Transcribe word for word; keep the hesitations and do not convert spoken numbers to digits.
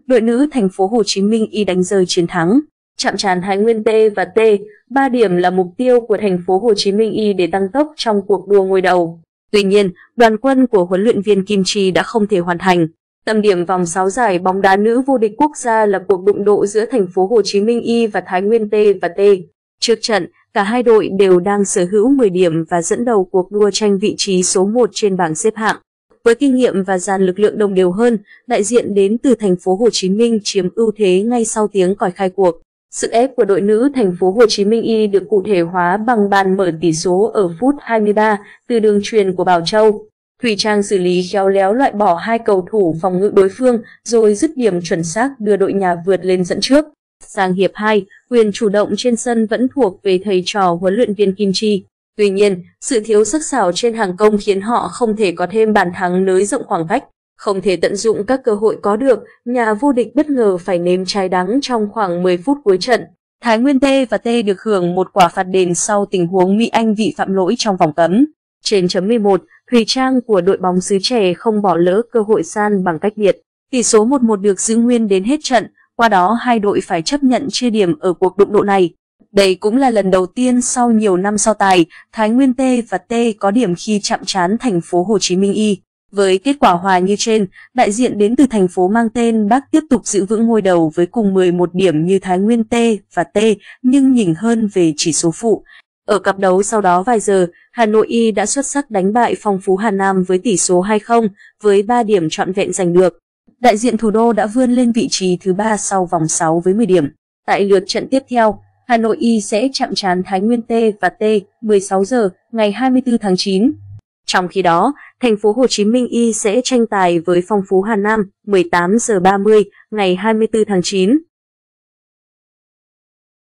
đội nữ thành phố Hồ Chí Minh Y đánh rơi chiến thắng. Chạm trán Thái Nguyên T và T, ba điểm là mục tiêu của thành phố Hồ Chí Minh Y để tăng tốc trong cuộc đua ngôi đầu. Tuy nhiên, đoàn quân của huấn luyện viên Kim Chi đã không thể hoàn thành. Tâm điểm vòng sáu giải bóng đá nữ vô địch quốc gia là cuộc đụng độ giữa thành phố Hồ Chí Minh Y và Thái Nguyên T và T. Trước trận, cả hai đội đều đang sở hữu mười điểm và dẫn đầu cuộc đua tranh vị trí số một trên bảng xếp hạng. Với kinh nghiệm và dàn lực lượng đồng đều hơn, đại diện đến từ thành phố Hồ Chí Minh chiếm ưu thế ngay sau tiếng còi khai cuộc. Sức ép của đội nữ thành phố Hồ Chí Minh Y được cụ thể hóa bằng bàn mở tỷ số ở phút hai mươi ba từ đường chuyền của Bảo Châu. Thủy Trang xử lý khéo léo loại bỏ hai cầu thủ phòng ngự đối phương rồi dứt điểm chuẩn xác đưa đội nhà vượt lên dẫn trước. Sang hiệp hai, quyền chủ động trên sân vẫn thuộc về thầy trò huấn luyện viên Kim Chi. Tuy nhiên, sự thiếu sắc sảo trên hàng công khiến họ không thể có thêm bàn thắng nới rộng khoảng cách. Không thể tận dụng các cơ hội có được, nhà vô địch bất ngờ phải nếm trái đắng trong khoảng mười phút cuối trận. Thái Nguyên T và T được hưởng một quả phạt đền sau tình huống Mỹ Anh vị phạm lỗi trong vòng cấm. Trên chấm mười một, Thùy Trang của đội bóng xứ Trẻ không bỏ lỡ cơ hội san bằng cách biệt. Tỷ số một một được giữ nguyên đến hết trận, qua đó hai đội phải chấp nhận chia điểm ở cuộc đụng độ này. Đây cũng là lần đầu tiên sau nhiều năm so tài, Thái Nguyên T và T có điểm khi chạm trán thành phố Hồ Chí Minh Y. Với kết quả hòa như trên, đại diện đến từ thành phố mang tên Bắc tiếp tục giữ vững ngôi đầu với cùng mười một điểm như Thái Nguyên T và T, nhưng nhỉnh hơn về chỉ số phụ. Ở cặp đấu sau đó vài giờ, Hà Nội Y đã xuất sắc đánh bại Phong Phú Hà Nam với tỷ số hai không, với ba điểm trọn vẹn giành được. Đại diện thủ đô đã vươn lên vị trí thứ ba sau vòng sáu với mười điểm. Tại lượt trận tiếp theo, Hà Nội Y sẽ chạm trán Thái Nguyên T và T mười sáu giờ ngày hai mươi tư tháng chín. Trong khi đó, thành phố Hồ Chí Minh Y sẽ tranh tài với Phong Phú Hà Nam mười tám giờ ba mươi ngày hai mươi tư tháng chín.